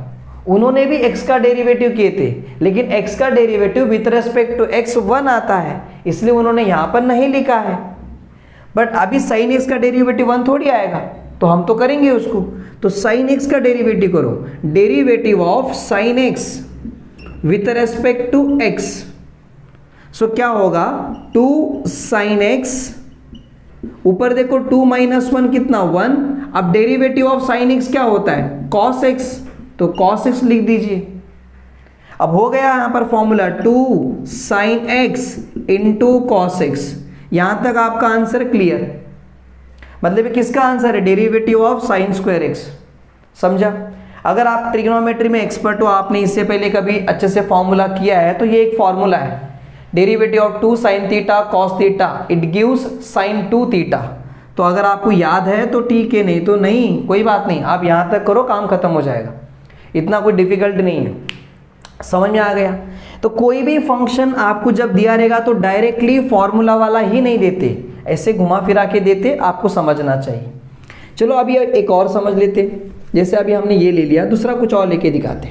S1: उन्होंने भी x का डेरिवेटिव किए थे, लेकिन x का derivative with respect to x one आता है, इसलिए उन्होंने यहां पर नहीं लिखा है। बट अभी साइन x का डेरिवेटिव वन थोड़ी आएगा, तो हम तो करेंगे उसको। तो साइन x का डेरिवेटिव करो, derivative of sine x with respect to x, so क्या होगा टू साइन x, ऊपर देखो टू माइनस वन कितना वन, अब डेरिवेटिव ऑफ साइन x क्या होता है कॉस x, तो कॉस x लिख दीजिए। अब हो गया यहां पर formula two sine x into cos x। यहां तक आपका आंसर क्लियर, मतलब किसका आंसर है derivative of sine square x, समझा। अगर आप ट्रिग्नोमेट्री में एक्सपर्ट हो, आपने इससे पहले कभी अच्छे से फॉर्मूला किया है, तो ये एक फॉर्मूला है, derivative of two sine theta cos theta it gives sine two theta. तो अगर आपको याद है तो ठीक है, नहीं तो नहीं, कोई बात नहीं, आप यहां तक करो, काम खत्म हो जाएगा, इतना कोई डिफिकल्ट नहीं है। समझ में आ गया। तो कोई भी फंक्शन आपको जब दिया रहेगा तो डायरेक्टली फॉर्मूला वाला ही नहीं देते, ऐसे घुमा फिरा के देते, आपको समझना चाहिए। चलो अभी एक और समझ लेते, जैसे अभी हमने ये ले लिया, दूसरा कुछ और लेके दिखाते।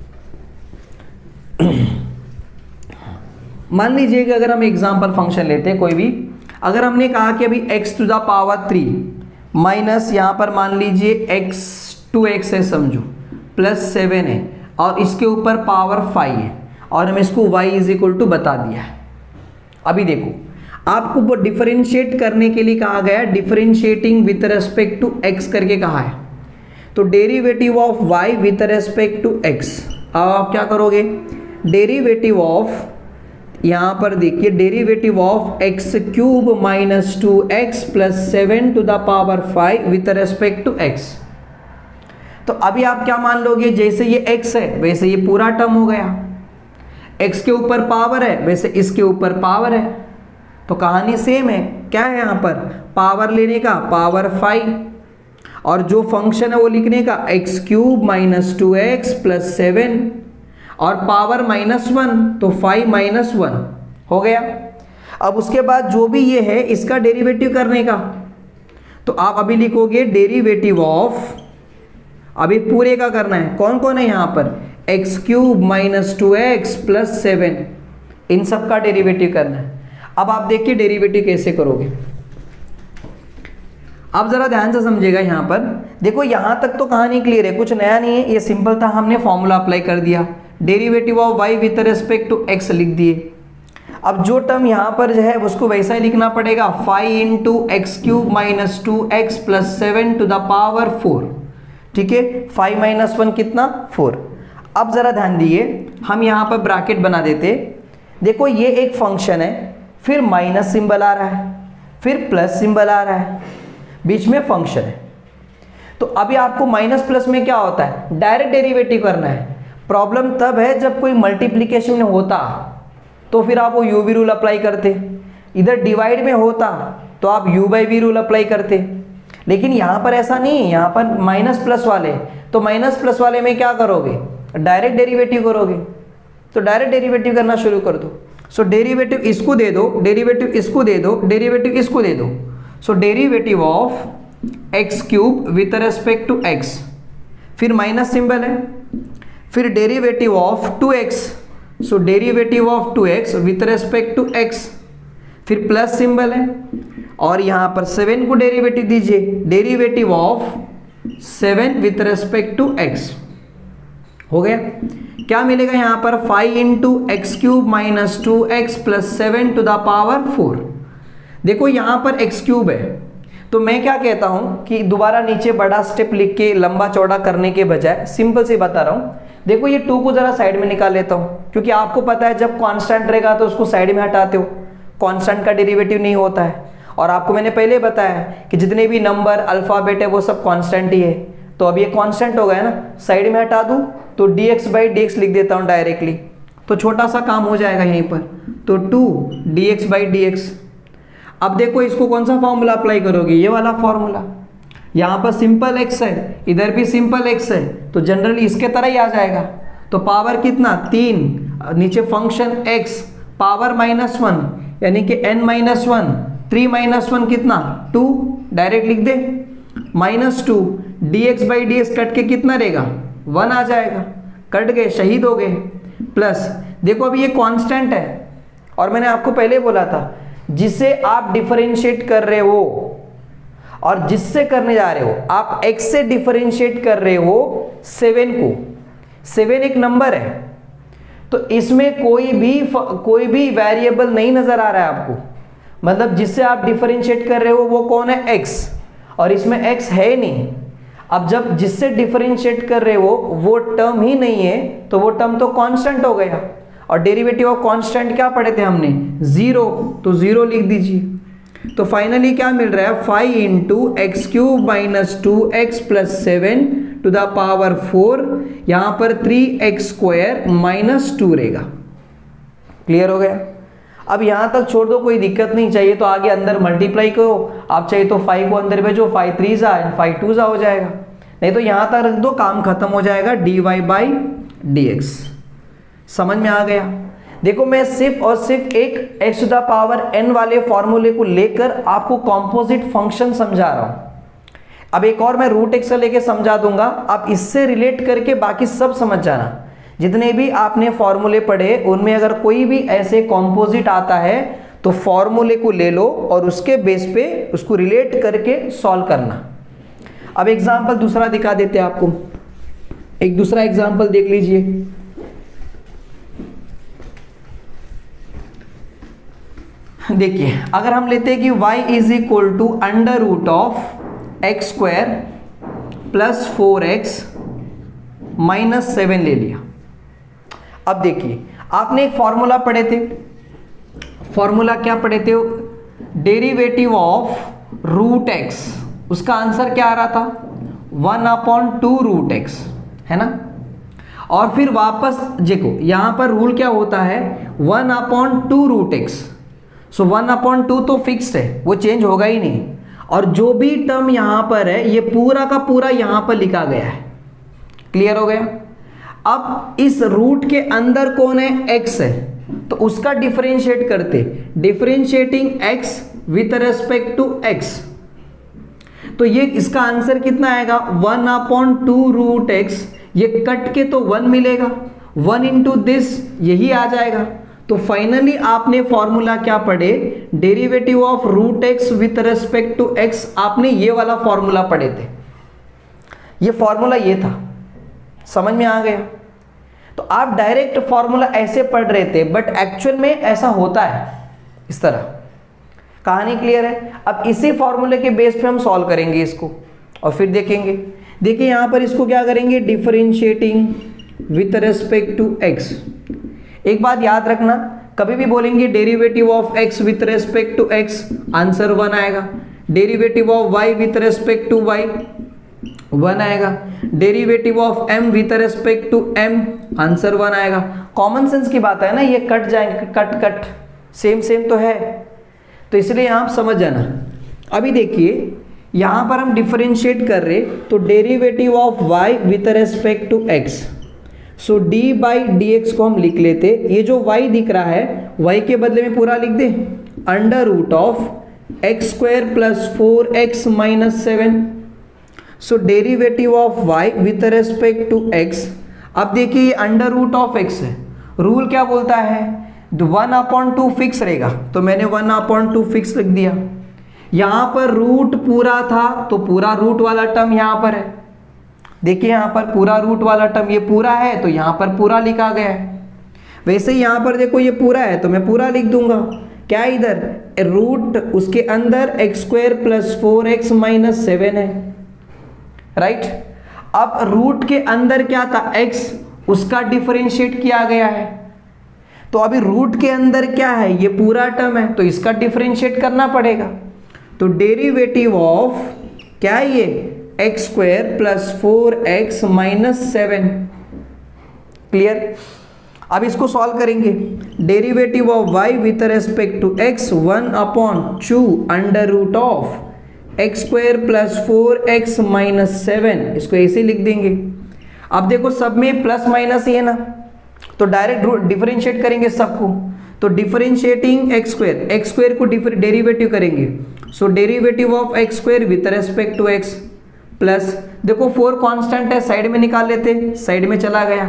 S1: मान लीजिए कि अगर हम एग्जाम्पल फंक्शन लेते हैं कोई भी, अगर हमने कहा कि अभी x to the power three minus यहाँ पर मान लीजिए x टू एक्स है समझो, प्लस सेवन है, और इसके ऊपर पावर फाइव है, और हम इसको y इज इक्वल टू बता दिया है। अभी देखो आपको वो डिफरेंशिएट करने के लिए कहा गया, differentiating with respect to x करके कहा है, तो derivative of y with respect to x। अब आप क्या करोगे, डेरिवेटिव ऑफ, यहां पर देखिए derivative of x cube minus two x plus seven to the power five with respect to x। तो अभी आप क्या मान लोगे, जैसे ये x है वैसे ये पूरा टर्म हो गया, x के ऊपर पावर है वैसे इसके ऊपर पावर है, तो कहानी सेम है। क्या है यहाँ पर, पावर लेने का पावर फाइव, और जो फंक्शन है वो लिखने का x cube minus two x plus seven, और पावर माइनस वन, तो फाइव माइनस वन हो गया। अब उसके बाद जो भी ये है इसका डेरिवेटिव करने का, तो आप अभी लिखोगे डेरिवेटिव ऑफ, अभी पूरे का करना है, कौन कौन है यहाँ पर, x cube minus two x plus seven, इन सब का डेरिवेटिव करना है। अब आप देखिए डेरिवेटिव कैसे करोगे, अब जरा ध्यान से समझिएगा। यहाँ पर देखो, यहां तक तो कहानी क्लियर है, कुछ नया नहीं है, ये सिंपल था, हमने फॉर्मूला अप्लाई कर दिया, derivative of y with respect to x लिख दिए। अब जो टर्म यहाँ पर जो है उसको वैसा ही लिखना पड़ेगा, five into x cube minus two x plus seven to the power four, ठीक है, फाइव माइनस वन कितना फोर। अब जरा ध्यान दिए, हम यहाँ पर ब्रैकेट बना देते, देखो ये एक फंक्शन है, फिर माइनस सिंबल आ रहा है, फिर प्लस सिंबल आ रहा है, बीच में फंक्शन है। तो अभी आपको माइनस प्लस में क्या होता है, डायरेक्ट डेरिवेटिव करना है। प्रॉब्लम तब है जब कोई मल्टीप्लिकेशन में होता तो फिर आप वो यू वी रूल अप्लाई करते, इधर डिवाइड में होता तो आप u by v rule apply करते, लेकिन यहाँ पर ऐसा नहीं है, यहाँ पर माइनस प्लस वाले, तो माइनस प्लस वाले में क्या करोगे, डायरेक्ट डेरिवेटिव करोगे। तो डायरेक्ट डेरिवेटिव करना शुरू कर दो। सो डेरिवेटिव इसको दे दो, डेरिवेटिव इसको दे दो, डेरिवेटिव इसको दे दो। सो derivative of x cube with respect to x, फिर माइनस सिंबल है, फिर derivative of two x, so derivative of two x with respect to x, फिर प्लस सिंबल है, और यहाँ पर सेवन को डेरिवेटिव दीजिए, derivative of seven with respect to x हो गया। क्या मिलेगा यहाँ पर, five into x cube minus two x plus seven to the power four. देखो यहाँ पर एक्स क्यूब है, तो मैं क्या कहता हूँ कि दोबारा नीचे बड़ा स्टेप लिख के लंबा चौड़ा करने के बजाय सिंपल से बता रहा हूँ। देखो ये टू को जरा साइड में निकाल लेता हूँ, क्योंकि आपको पता है जब कांस्टेंट रहेगा तो उसको साइड में हटाते हो, कांस्टेंट का डेरिवेटिव नहीं होता है। और आपको मैंने पहले बताया कि जितने भी नंबर अल्फाबेट है वो सब कांस्टेंट ही है, तो अब ये कांस्टेंट हो गया ना, साइड में हटा दूँ तो d x by d x लिख देता हूँ डायरेक्टली, तो छोटा सा काम हो जाएगा यहीं पर, तो two d x by d x. अब देखो इसको कौन सा फॉर्मूला अप्लाई करोगे, ये वाला फॉर्मूला, यहाँ पर सिंपल x है, इधर भी सिंपल x है, तो जनरली इसके तरह ही आ जाएगा। तो पावर कितना, तीन, नीचे function x, power minus one, यानी कि n minus one, three minus one कितना, टू, डायरेक्ट लिख दे, minus two, d x by d x cut के कितना रहेगा, वन आ जाएगा। कट गए, शहीद हो गए। प्लस देखो अभी ये कांस्टेंट है और मैंने आपको पहले बोला था जिसे आप डिफरेंशिएट कर रहे हो और जिससे करने जा रहे हो, आप x से डिफरेंशिएट कर रहे हो सेवन को। सेवन एक नंबर है तो इसमें कोई भी कोई भी वेरिएबल नहीं नजर आ रहा है आपको, मतलब जिससे आप डिफरेंशिएट कर रहे हो वो कौन है, x, और इसमें x है नहीं। अब जब जिससे डिफरेंशिएट कर रहे हो वो टर्म ही नहीं है तो वो टर्म तो कांस्टेंट हो गया, और डेरिवेटिव ऑफ कांस्टेंट क्या पढ़े थे हमने, जीरो, तो जीरो लिख दीजिए। तो फाइनली क्या मिल रहा है, five into x cube minus two x plus seven to the power four, यहां पर three x square minus two रहेगा। क्लियर हो गया। अब यहां तक छोड़ दो, कोई दिक्कत नहीं, चाहिए तो आगे अंदर मल्टीप्लाई करो, आप चाहिए तो फाइव को अंदर भेजो, फाइव थ्री जा एंड फाइव टू जा हो जाएगा, नहीं तो यहां तक रख दो, काम खत्म हो जाएगा, d y by d x. समझ में आ गया। देखो मैं सिर्फ और सिर्फ एक x to the power n वाले फॉर्मूले को लेकर आपको कॉम्पोजिट फंक्शन समझा रहा हूं। अब एक और मैं रूट एक्स लेके समझा दूंगा, आप इससे रिलेट करके बाकी सब समझ जाना। जितने भी आपने फॉर्मूले पढ़े उनमें अगर कोई भी ऐसे कॉम्पोजिट आता है तो फॉर्मूले को ले लो और उसके बेस पे उसको रिलेट करके सॉल्व करना। अब एग्जांपल दूसरा दिखा देते हैं आपको, एक दूसरा एग्जांपल देख लीजिए। देखिए अगर हम लेते हैं कि y is equal to under root of x square plus four x minus seven ले लिया। अब देखिए आपने एक फॉर्मूला पढ़े थे, फॉर्मूला क्या पढ़े थे, डेरिवेटिव ऑफ रूट एक्स, उसका आंसर क्या आ रहा था, one upon two root x, है ना। और फिर वापस देखो यहां पर रूल क्या होता है, one upon two root x, so one upon two तो फिक्स्ड है, वो चेंज होगा ही नहीं, और जो भी टर्म यहां पर है ये पूरा का पूरा यहां पर लिखा गया है। क्लियर हो गया। अब इस रूट के अंदर कौन है, x है, तो उसका डिफरेंशिएट करते, differentiating x with respect to x, तो ये इसका आंसर कितना आएगा, one upon two root x, ये कट के तो वन मिलेगा, वन इंटू दिस यही आ जाएगा। तो फाइनली आपने फॉर्मूला क्या पढ़े, derivative of root x with respect to x, आपने ये वाला फॉर्मूला पढ़े थे, ये फॉर्मूला ये था। समझ में आ गया। तो आप डायरेक्ट फॉर्मूला ऐसे पढ़ रहे थे बट एक्चुअल में ऐसा होता है इस तरह। कहानी क्लियर है। अब इसी फॉर्मूले के बेस पे हम सॉल्व करेंगे इसको और फिर देखेंगे। देखिए यहां पर इसको क्या करेंगे, differentiating with respect to x. एक बात याद रखना, कभी भी बोलेंगे derivative of x with respect to x, answer one आएगा। Derivative of y with respect to y, one आएगा। Derivative of m with respect to m, answer one आएगा। कॉमन सेंस की बात है ना, ये कट जाएंगे, कट कट सेम सेम तो है, तो इसलिए आप समझ जाना। अभी देखिए यहां पर हम डिफरेंशिएट कर रहे, तो derivative of y with respect to x, so d by d x को हम लिख लेते। ये जो y दिख रहा है y के बदले में पूरा लिख दे, under root of x square plus four x minus seven, so derivative of y with respect to x। अब देखिए ये अंडर रूट ऑफ x है, रूल क्या बोलता है, वन अपॉन टू फिक्स रहेगा, तो मैंने वन अपॉन टू फिक्स लिख दिया। यहां पर रूट पूरा था तो पूरा रूट वाला टर्म यहां पर है, देखिए यहां पर पूरा रूट वाला टर्म ये पूरा है तो यहां पर पूरा लिखा गया है। वैसे ही यहां पर देखो ये पूरा है तो मैं पूरा लिख दूंगा। क्या इधर रूट उसके अंदर x square plus four x minus seven है, राइट। अब रूट के अंदर क्या था, x, उसका डिफरेंशिएट किया गया है, तो अभी रूट के अंदर क्या है, ये पूरा टर्म है, तो इसका डिफरेंशिएट करना पड़ेगा। तो डेरिवेटिव ऑफ क्या है ये, x square plus four x minus seven. Clear. अब इसको सॉल्व करेंगे, derivative of y with respect to x, one upon two under root of x square plus four x minus seven, इसको ऐसे लिख देंगे। अब देखो सब में प्लस माइनस ही है ना, तो डायरेक्ट डिफरेंशिएट करेंगे सबको, तो differentiating x square, x square को डेरिवेटिव करेंगे, so derivative of x square with respect to x plus, देखो फोर कांस्टेंट है, साइड में निकाल लेते, साइड में चला गया।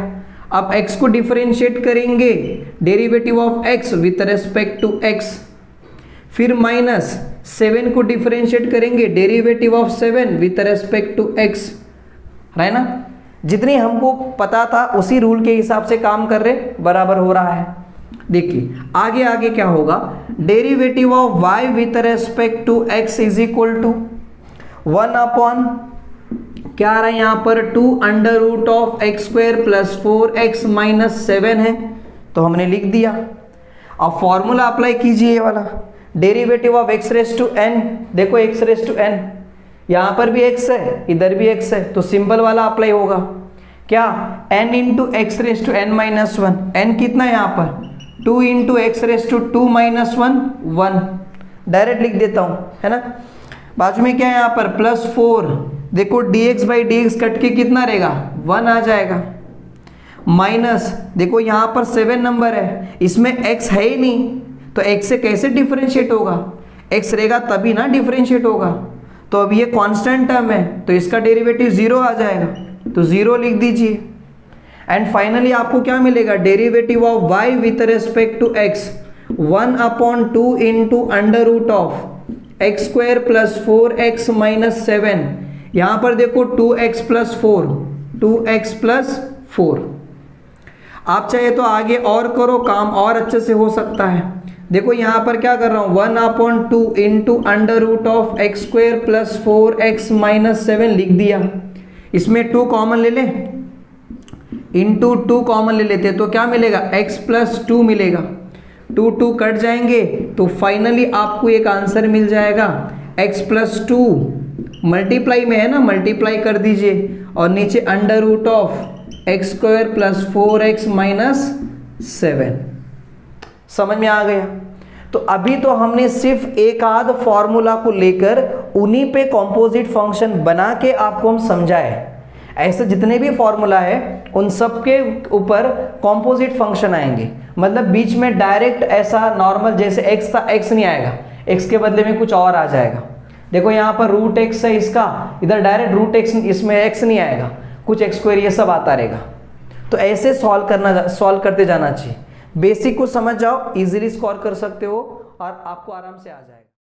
S1: अब x को डिफरेंशिएट करेंगे, derivative of x with respect to x, फिर माइनस सेवन को डिफरेंशिएट करेंगे, derivative of seven with respect to x, है ना। जितनी हमको पता था उसी रूल के हिसाब से काम कर रहे, बराबर हो रहा है। देखिए आगे आगे क्या होगा, derivative of y with respect to x is equal to one upon क्या आ रहा है यहाँ पर, two under root of x square plus four x minus seven है, तो हमने लिख दिया। अब फॉर्मूला अप्लाई कीजिए ये वाला, derivative of x raise to n, देखो एक्स रेस टू एन, यहाँ पर भी x है इधर भी x है, तो सिंपल वाला अप्लाई होगा, क्या n into x raise to n minus one, n कितना है यहाँ पर two into x raise to two minus one, one, direct लिख देता हूँ, है ना। बाजू में क्या है यहाँ पर प्लस फोर, देखो dx by d x cut के कितना रहेगा, वन आ जाएगा, माइनस देखो यहाँ पर सेवन नंबर है, इसमें x है ही नहीं, तो x से कैसे डिफरेंशिएट होगा, x रहेगा तभी ना डिफरेंशिएट होगा, तो अब ये कांस्टेंट टर्म है तो इसका डेरिवेटिव जीरो आ जाएगा, तो जीरो लिख दीजिए। एंड फाइनली आपको क्या मिलेगा, derivative of y with respect to x, one upon two into under root of x square plus four x minus seven, यहाँ पर देखो two x plus four, two x plus four. आप चाहे तो आगे और करो, काम और अच्छे से हो सकता है। देखो यहाँ पर क्या कर रहा हूँ, one upon two into under root of x square plus four x minus seven लिख दिया। इसमें टू कॉमन ले ले, इंटू टू कॉमन ले लेते तो क्या मिलेगा, x प्लस टू मिलेगा, टू टू कट जाएंगे तो फाइनली आपको एक आंसर मिल जाएगा, x प्लस टू मल्टीप्लाई में है ना, मल्टीप्लाई कर दीजिए और नीचे under root of x square plus four x minus seven. समझ में आ गया। तो अभी तो हमने सिर्फ एक आध फॉर्मूला को लेकर उन्हीं पे कॉम्पोजिट फंक्शन बना के आपको हम समझाए। ऐसे जितने भी फॉर्मूला है उन सब के ऊपर कॉम्पोजिट फंक्शन आएंगे, मतलब बीच में डायरेक्ट ऐसा नॉर्मल जैसे x था x नहीं आएगा, x के बदले में कुछ और आ जाएगा। देखो यहाँ पर रूट एक्स है इसका, इधर डायरेक्ट रूट एक्स, इसमें x नहीं आएगा, कुछ एक्स स्क्वायर ये सब आता रहेगा। तो ऐसे सॉल्व करना सॉल्व करते जाना चाहिए। बेसिक को समझ जाओ, इजीली स्कोर कर सकते हो और आपको आराम से आ जाएगा।